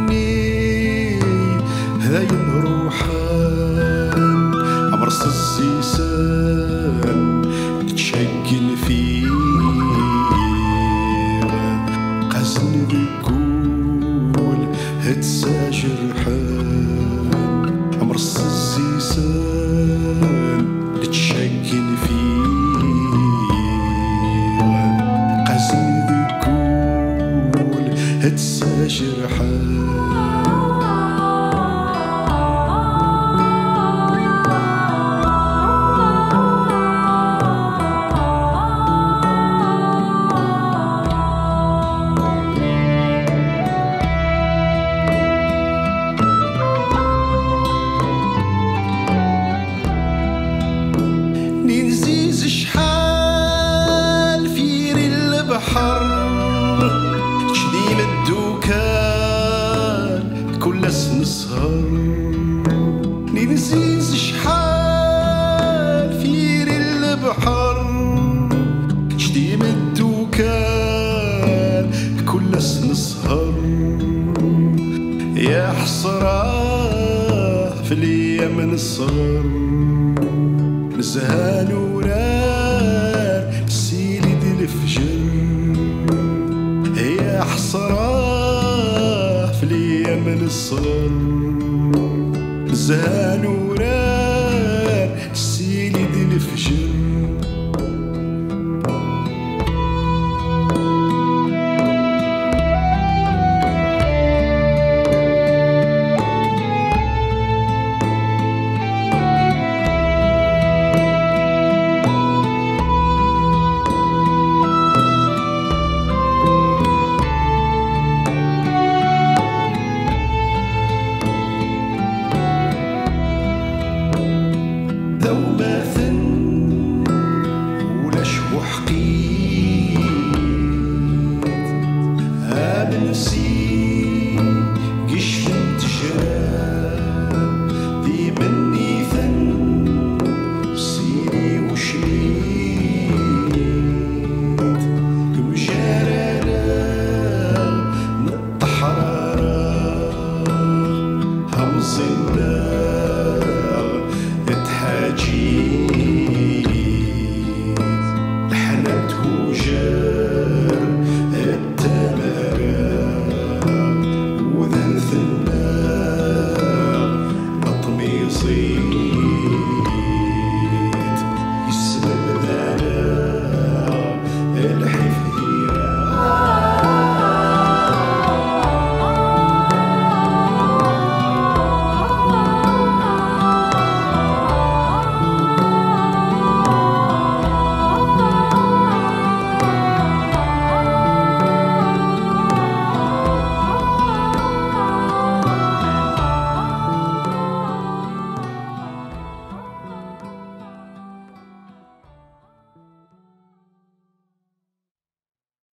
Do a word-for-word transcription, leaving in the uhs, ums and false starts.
مني هاي الروحان عمرس الزيسان تشكل فيه قزن بقول هتساجر حان عمرس الزيسان تشكل فيه قزن بقول هتساجر حان ننزيز شحال فير البحر جديم الدوكان كل نسهر يا حسرة في اليوم الصغر نزهان ورار سيلي دي الفجر يا حسرة في اليوم الصغر زان ورار سيلي دي الفجر